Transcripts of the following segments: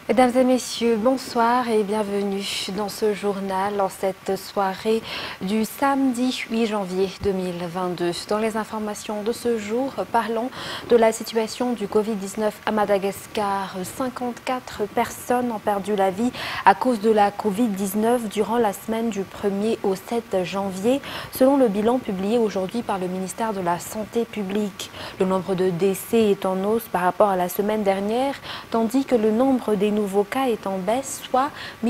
Mesdames et messieurs, bonsoir et bienvenue dans ce journal en cette soirée du samedi 8 janvier 2022. Dans les informations de ce jour, parlons de la situation du Covid-19 à Madagascar. 54 personnes ont perdu la vie à cause de la Covid-19 durant la semaine du 1er au 7 janvier, selon le bilan publié aujourd'hui par le ministère de la Santé publique. Le nombre de décès est en hausse par rapport à la semaine dernière, tandis que le nombre des nouveaux cas est en baisse, soit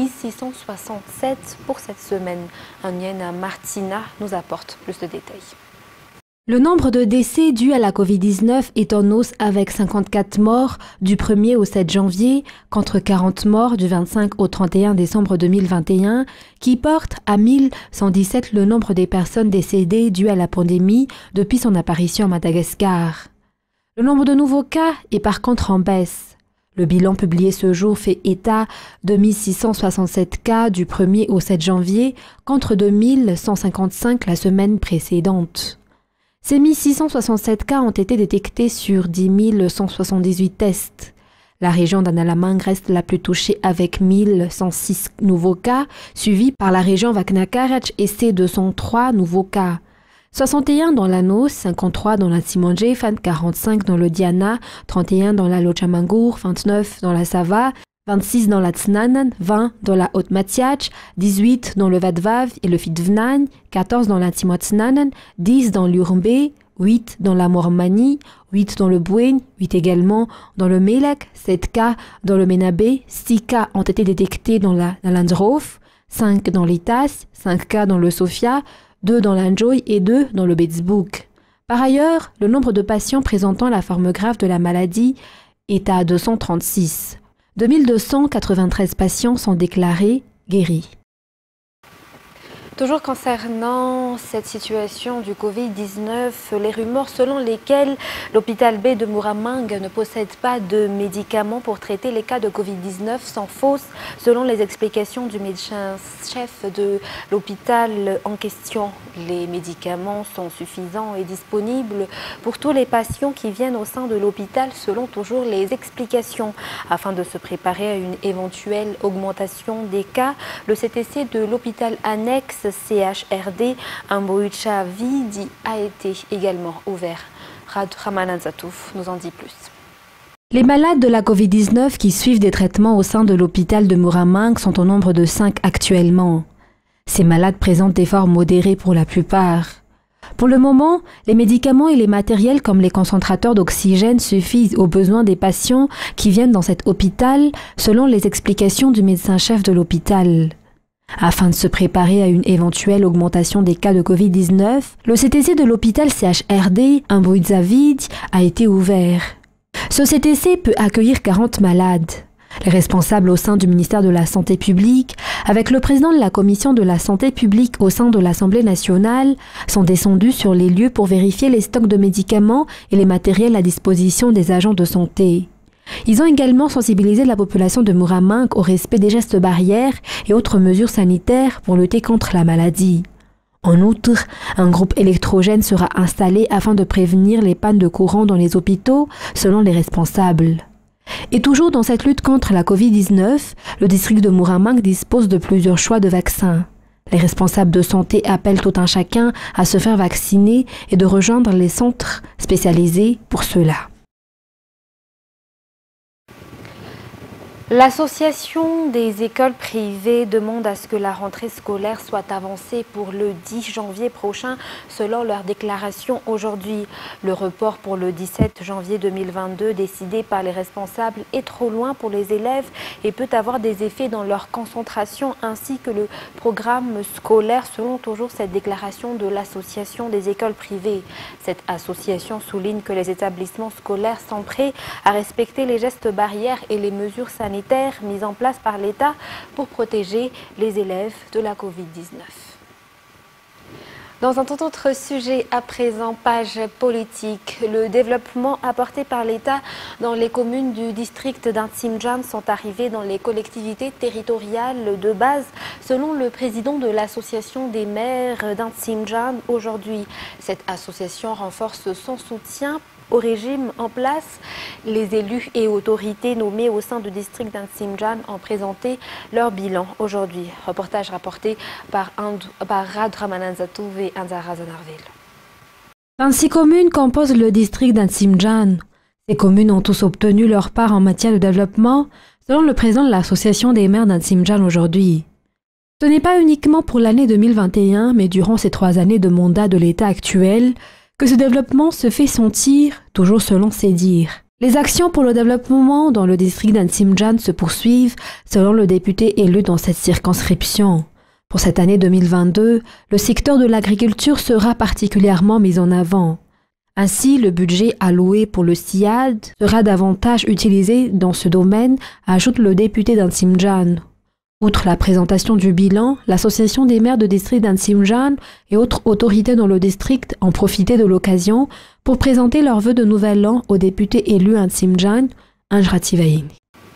1667 pour cette semaine. Anienne Martina nous apporte plus de détails. Le nombre de décès dus à la Covid-19 est en hausse avec 54 morts du 1er au 7 janvier contre 40 morts du 25 au 31 décembre 2021 qui porte à 1117 le nombre des personnes décédées dues à la pandémie depuis son apparition à Madagascar. Le nombre de nouveaux cas est par contre en baisse. Le bilan publié ce jour fait état de 1667 cas du 1er au 7 janvier contre 2155 la semaine précédente. Ces 1667 cas ont été détectés sur 10 178 tests. La région d'Analamang reste la plus touchée avec 1106 nouveaux cas, suivie par la région Vaknakarach et ses 203 nouveaux cas. 61 dans la Nos, 53 dans la Simandjefan, 45 dans le Diana, 31 dans la Lochamangour, 29 dans la Sava, 26 dans la Tsnanan, 20 dans la Haute-Matiach, 18 dans le Vadvav et le Fidvnan, 14 dans la Timotsnanan, 10 dans l'Urumbe, 8 dans la Mormani, 8 dans le Bouin, 8 également dans le Melek, 7 cas dans le Menabé, 6 cas ont été détectés dans la Landsrof, 5 dans l'Itas, 5 cas dans le Sofia, 2 dans l'Anjoy et 2 dans le Betzbouk. Par ailleurs, le nombre de patients présentant la forme grave de la maladie est à 236. 2293 patients sont déclarés guéris. Toujours concernant cette situation du Covid-19, les rumeurs selon lesquelles l'hôpital B de Muramang ne possède pas de médicaments pour traiter les cas de Covid-19 sont fausses, selon les explications du médecin-chef de l'hôpital en question. Les médicaments sont suffisants et disponibles pour tous les patients qui viennent au sein de l'hôpital, selon toujours les explications. Afin de se préparer à une éventuelle augmentation des cas, le CTC de l'hôpital annexe CHRD Amboicha Vidi a été également ouvert. Ramanan Zatouf nous en dit plus. Les malades de la Covid-19 qui suivent des traitements au sein de l'hôpital de Muramang sont au nombre de 5 actuellement. Ces malades présentent des formes modérées pour la plupart. Pour le moment, les médicaments et les matériels comme les concentrateurs d'oxygène suffisent aux besoins des patients qui viennent dans cet hôpital, selon les explications du médecin-chef de l'hôpital. Afin de se préparer à une éventuelle augmentation des cas de Covid-19, le CTC de l'hôpital CHRD Amboïdzavid a été ouvert. Ce CTC peut accueillir 40 malades. Les responsables au sein du ministère de la Santé publique, avec le président de la commission de la santé publique au sein de l'Assemblée nationale, sont descendus sur les lieux pour vérifier les stocks de médicaments et les matériels à disposition des agents de santé. Ils ont également sensibilisé la population de Muramang au respect des gestes barrières et autres mesures sanitaires pour lutter contre la maladie. En outre, un groupe électrogène sera installé afin de prévenir les pannes de courant dans les hôpitaux, selon les responsables. Et toujours dans cette lutte contre la Covid-19, le district de Muramang dispose de plusieurs choix de vaccins. Les responsables de santé appellent tout un chacun à se faire vacciner et de rejoindre les centres spécialisés pour cela. L'association des écoles privées demande à ce que la rentrée scolaire soit avancée pour le 10 janvier prochain, selon leur déclaration aujourd'hui. Le report pour le 17 janvier 2022 décidé par les responsables est trop loin pour les élèves et peut avoir des effets dans leur concentration ainsi que le programme scolaire, selon toujours cette déclaration de l'association des écoles privées. Cette association souligne que les établissements scolaires sont prêts à respecter les gestes barrières et les mesures sanitaires mises en place par l'État pour protéger les élèves de la Covid-19. Dans un tout autre sujet à présent, page politique, le développement apporté par l'État dans les communes du district d'Intsimjan sont arrivés dans les collectivités territoriales de base, selon le président de l'association des maires d'Intsimjan aujourd'hui. Cette association renforce son soutien au régime en place. Les élus et autorités nommés au sein du district d'Antsimjan ont présenté leur bilan aujourd'hui. Reportage rapporté par Rad Ramananzatouv et Andara Zanarville. 26 communes composent le district d'Antsimjan. Ces communes ont tous obtenu leur part en matière de développement, selon le président de l'association des maires d'Antsimjan aujourd'hui. Ce n'est pas uniquement pour l'année 2021, mais durant ces 3 années de mandat de l'État actuel, que ce développement se fait sentir, toujours selon ses dires. Les actions pour le développement dans le district d'Antsimjan se poursuivent, selon le député élu dans cette circonscription. Pour cette année 2022, le secteur de l'agriculture sera particulièrement mis en avant. Ainsi, le budget alloué pour le SIAD sera davantage utilisé dans ce domaine, ajoute le député d'Antsimjan. Outre la présentation du bilan, l'association des maires de district d'Antsimjan et autres autorités dans le district ont profité de l'occasion pour présenter leurs vœux de nouvel an au député élu Antsimjan, Anjrativaïni.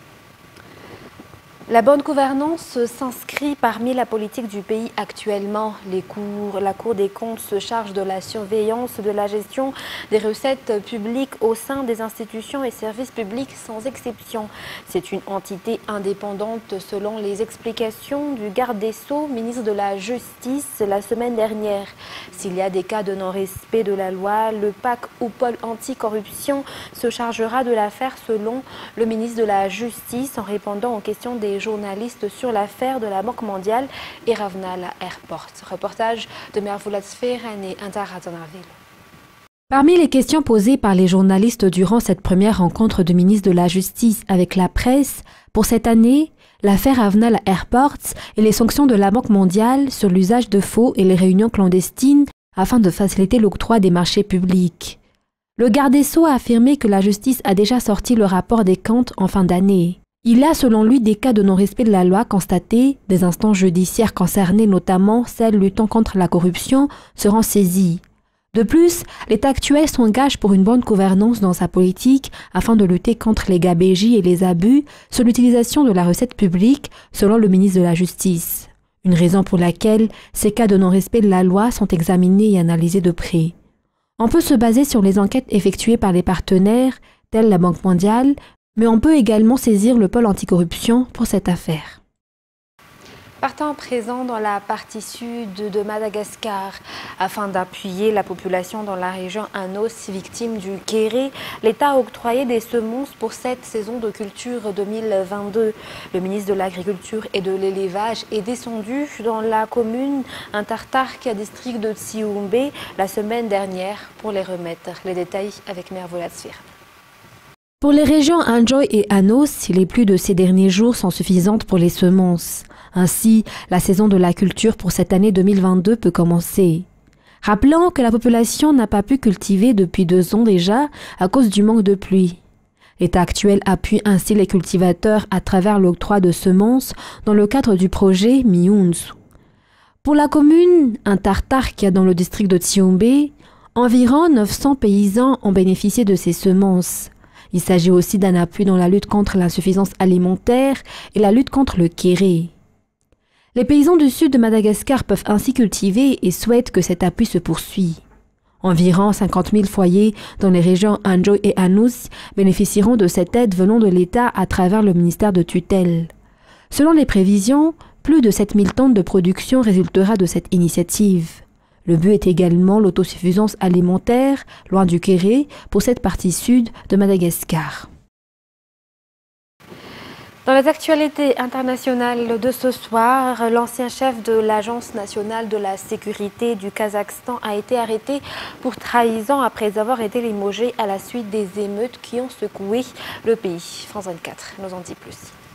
La bonne gouvernance s'inscrit parmi la politique du pays actuellement. La Cour des comptes se charge de la surveillance de la gestion des recettes publiques au sein des institutions et services publics sans exception. C'est une entité indépendante selon les explications du garde des Sceaux, ministre de la Justice, la semaine dernière. S'il y a des cas de non-respect de la loi, le PAC ou pôle anticorruption se chargera de l'affaire selon le ministre de la Justice en répondant aux questions des journalistes sur l'affaire de la Banque mondiale et Ravnala Airport. Reportage de Mervoulat Sferan et Andara Zanarville. Parmi les questions posées par les journalistes durant cette première rencontre du ministre de la Justice avec la presse, pour cette année, l'affaire Ravnala Airports et les sanctions de la Banque mondiale sur l'usage de faux et les réunions clandestines afin de faciliter l'octroi des marchés publics. Le garde des Sceaux a affirmé que la justice a déjà sorti le rapport des comptes en fin d'année. Il y a selon lui des cas de non-respect de la loi constatés, des instances judiciaires concernées, notamment celles luttant contre la corruption, seront saisies. De plus, l'État actuel s'engage pour une bonne gouvernance dans sa politique afin de lutter contre les gabégies et les abus sur l'utilisation de la recette publique, selon le ministre de la Justice. Une raison pour laquelle ces cas de non-respect de la loi sont examinés et analysés de près. On peut se baser sur les enquêtes effectuées par les partenaires, tels la Banque mondiale, mais on peut également saisir le pôle anticorruption pour cette affaire. Partant présent dans la partie sud de Madagascar, afin d'appuyer la population dans la région Anos, victime du kéré, l'État a octroyé des semences pour cette saison de culture 2022. Le ministre de l'Agriculture et de l'Élevage est descendu dans la commune Intartark, district de Tsioumbé, la semaine dernière pour les remettre. Les détails avec Mervoulat Sferan. Pour les régions Anjoy et Anos, les pluies de ces derniers jours sont suffisantes pour les semences. Ainsi, la saison de la culture pour cette année 2022 peut commencer. Rappelons que la population n'a pas pu cultiver depuis 2 ans déjà à cause du manque de pluie. L'État actuel appuie ainsi les cultivateurs à travers l'octroi de semences dans le cadre du projet Miunzu. Pour la commune Intartark dans le district de Tsioumbé, environ 900 paysans ont bénéficié de ces semences. Il s'agit aussi d'un appui dans la lutte contre l'insuffisance alimentaire et la lutte contre le kéré. Les paysans du sud de Madagascar peuvent ainsi cultiver et souhaitent que cet appui se poursuive. Environ 50 000 foyers dans les régions Anjoy et Anos bénéficieront de cette aide venant de l'État à travers le ministère de tutelle. Selon les prévisions, plus de 7 000 tonnes de production résultera de cette initiative. Le but est également l'autosuffisance alimentaire, loin du kéré, pour cette partie sud de Madagascar. Dans les actualités internationales de ce soir, l'ancien chef de l'Agence nationale de la sécurité du Kazakhstan a été arrêté pour trahison après avoir été limogé à la suite des émeutes qui ont secoué le pays. France 24 nous en dit plus.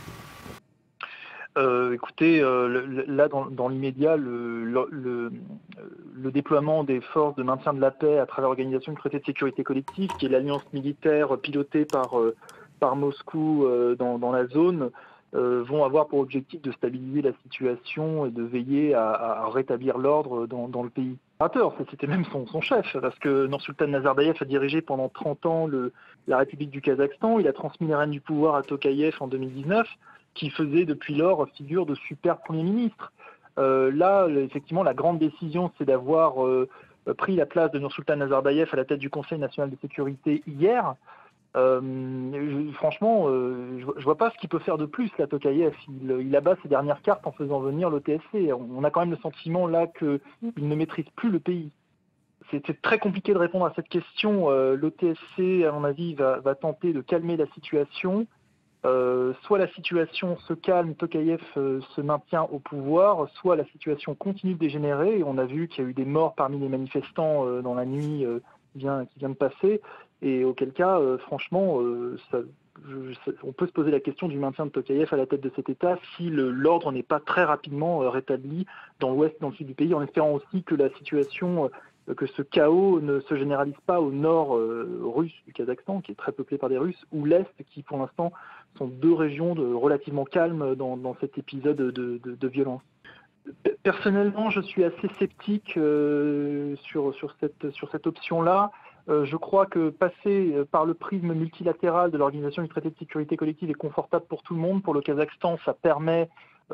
Écoutez, là dans l'immédiat, le déploiement des forces de maintien de la paix à travers l'organisation du traité de sécurité collective, qui est l'alliance militaire pilotée par Moscou dans la zone, vont avoir pour objectif de stabiliser la situation et de veiller à rétablir l'ordre dans le pays. C'était même son chef, parce que Nursultan Nazarbayev a dirigé pendant 30 ans la République du Kazakhstan. Il a transmis les rênes du pouvoir à Tokayev en 2019. Qui faisait depuis lors figure de super Premier ministre. Là, effectivement, la grande décision, c'est d'avoir pris la place de Nursultan Nazarbayev à la tête du Conseil national de sécurité hier. Franchement, je vois pas ce qu'il peut faire de plus, là, Tokayev. Il abat ses dernières cartes en faisant venir l'OTSC. On a quand même le sentiment là qu'il ne maîtrise plus le pays. C'est très compliqué de répondre à cette question. L'OTSC, à mon avis, va tenter de calmer la situation. Soit la situation se calme, Tokayev se maintient au pouvoir, soit la situation continue de dégénérer. Et on a vu qu'il y a eu des morts parmi les manifestants dans la nuit qui vient de passer. Et auquel cas, franchement, on peut se poser la question du maintien de Tokayev à la tête de cet État si l'ordre n'est pas très rapidement rétabli dans l'ouest et dans le sud du pays, en espérant aussi que la situation, que ce chaos ne se généralise pas au nord russe du Kazakhstan, qui est très peuplé par des Russes, ou l'est, qui pour l'instant sont deux régions relativement calmes dans cet épisode de violence. Personnellement, je suis assez sceptique sur cette option-là. Je crois que passer par le prisme multilatéral de l'Organisation du traité de sécurité collective est confortable pour tout le monde. Pour le Kazakhstan, ça permet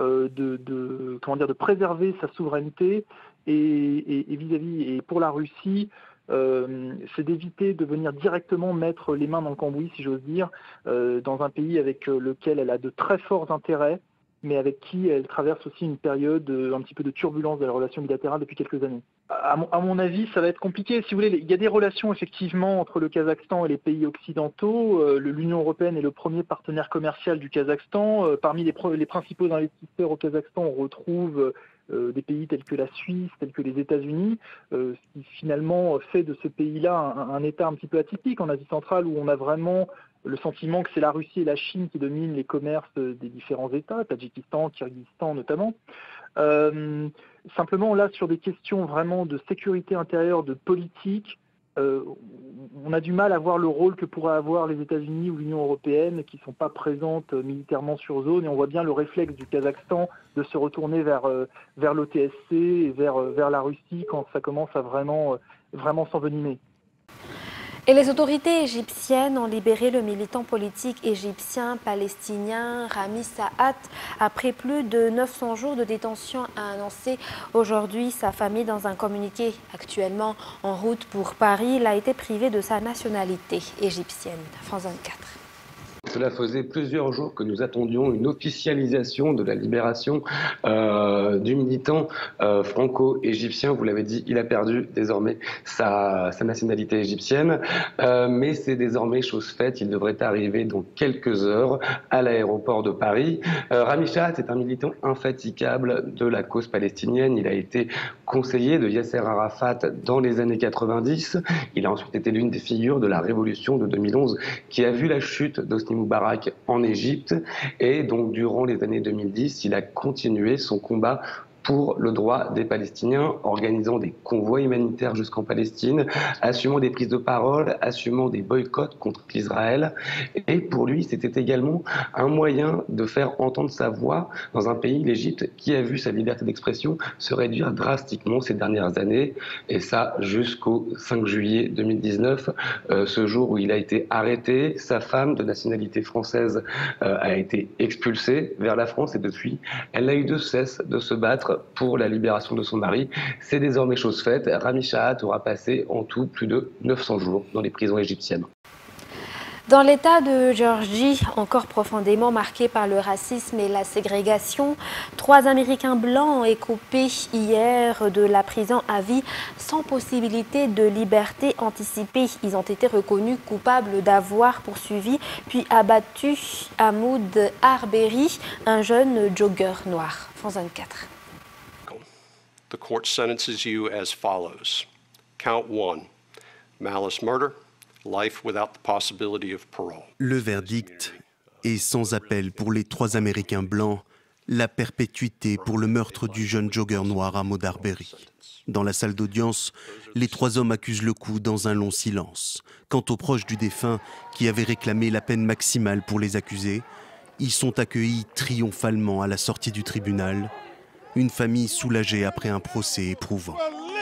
de préserver sa souveraineté et vis-à-vis, et pour la Russie, c'est d'éviter de venir directement mettre les mains dans le cambouis, si j'ose dire, dans un pays avec lequel elle a de très forts intérêts, mais avec qui elle traverse aussi une période un petit peu de turbulence de la relation bilatérale depuis quelques années. À mon avis, ça va être compliqué. Si vous voulez, il y a des relations effectivement entre le Kazakhstan et les pays occidentaux. L'Union européenne est le premier partenaire commercial du Kazakhstan. Parmi les principaux investisseurs au Kazakhstan, on retrouve des pays tels que la Suisse, tels que les États-Unis, ce qui finalement fait de ce pays-là un État un petit peu atypique en Asie centrale, où on a vraiment le sentiment que c'est la Russie et la Chine qui dominent les commerces des différents États, Tadjikistan, Kirghizistan notamment. Simplement, là, sur des questions vraiment de sécurité intérieure, de politique, on a du mal à voir le rôle que pourraient avoir les États-Unis ou l'Union européenne, qui ne sont pas présentes militairement sur zone, et on voit bien le réflexe du Kazakhstan de se retourner vers l'OTSC et vers la Russie quand ça commence à vraiment s'envenimer. Et les autorités égyptiennes ont libéré le militant politique égyptien-palestinien Rami Saad après plus de 900 jours de détention, a annoncé aujourd'hui sa famille dans un communiqué. Actuellement en route pour Paris, il a été privé de sa nationalité égyptienne. France 24. Cela faisait plusieurs jours que nous attendions une officialisation de la libération du militant franco-égyptien. Vous l'avez dit, il a perdu désormais sa nationalité égyptienne, mais c'est désormais chose faite. Il devrait arriver dans quelques heures à l'aéroport de Paris. Rami Saad est un militant infatigable de la cause palestinienne. Il a été conseiller de Yasser Arafat dans les années 90. Il a ensuite été l'une des figures de la révolution de 2011 qui a vu la chute d'Hosni Moubarak en Égypte, et donc durant les années 2010, il a continué son combat pour le droit des Palestiniens, organisant des convois humanitaires jusqu'en Palestine, assumant des prises de parole, assumant des boycotts contre Israël. Et pour lui, c'était également un moyen de faire entendre sa voix dans un pays, l'Égypte, qui a vu sa liberté d'expression se réduire drastiquement ces dernières années. Et ça, jusqu'au 5 juillet 2019, ce jour où il a été arrêté. Sa femme, de nationalité française, a été expulsée vers la France, et depuis, elle n'a eu de cesse de se battre pour la libération de son mari. C'est désormais chose faite. Rami Saad aura passé en tout plus de 900 jours dans les prisons égyptiennes. Dans l'État de Géorgie, encore profondément marqué par le racisme et la ségrégation, 3 Américains blancs ont écopé hier de la prison à vie sans possibilité de liberté anticipée. Ils ont été reconnus coupables d'avoir poursuivi puis abattu Hamoud Arbery, un jeune jogger noir. France 24. The court sentences you as follows. Count 1, malice murder, life without the possibility of parole. Le verdict est sans appel pour les 3 Américains blancs, la perpétuité pour le meurtre du jeune jogger noir Hamoud Arbery. Dans la salle d'audience, les 3 hommes accusent le coup dans un long silence. Quant aux proches du défunt, qui avaient réclamé la peine maximale pour les accusés, ils sont accueillis triomphalement à la sortie du tribunal. Une famille soulagée après un procès éprouvant.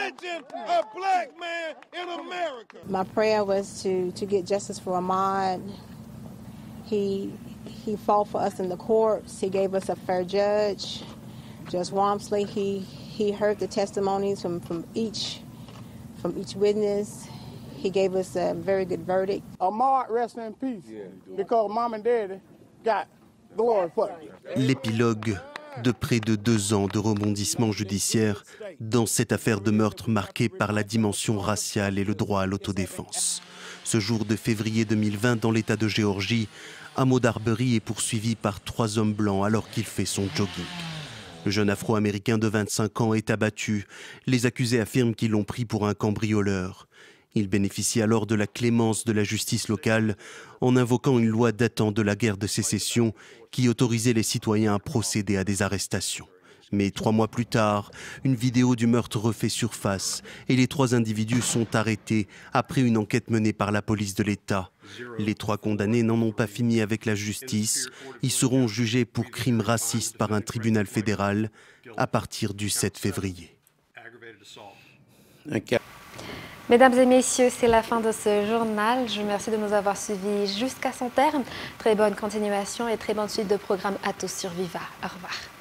My prayer was to get justice for Ahmaud. He fought for us in the courts. He gave us a fair judge. Judge Walmsley, he heard the testimonies from each from each witness. He gave us a very good verdict. Ahmaud rest in peace because mom and daddy got glory for it. L'épilogue de près de 2 ans de rebondissement judiciaire dans cette affaire de meurtre marquée par la dimension raciale et le droit à l'autodéfense. Ce jour de février 2020, dans l'État de Géorgie, Ahmaud Arbery est poursuivi par 3 hommes blancs alors qu'il fait son jogging. Le jeune Afro-Américain de 25 ans est abattu. Les accusés affirment qu'ils l'ont pris pour un cambrioleur. Il bénéficie alors de la clémence de la justice locale en invoquant une loi datant de la guerre de sécession qui autorisait les citoyens à procéder à des arrestations. Mais 3 mois plus tard, une vidéo du meurtre refait surface et les 3 individus sont arrêtés après une enquête menée par la police de l'État. Les 3 condamnés n'en ont pas fini avec la justice. Ils seront jugés pour crimes racistes par un tribunal fédéral à partir du 7 février. Mesdames et messieurs, c'est la fin de ce journal. Je vous remercie de nous avoir suivis jusqu'à son terme. Très bonne continuation et très bonne suite de programme à tous sur Viva. Au revoir.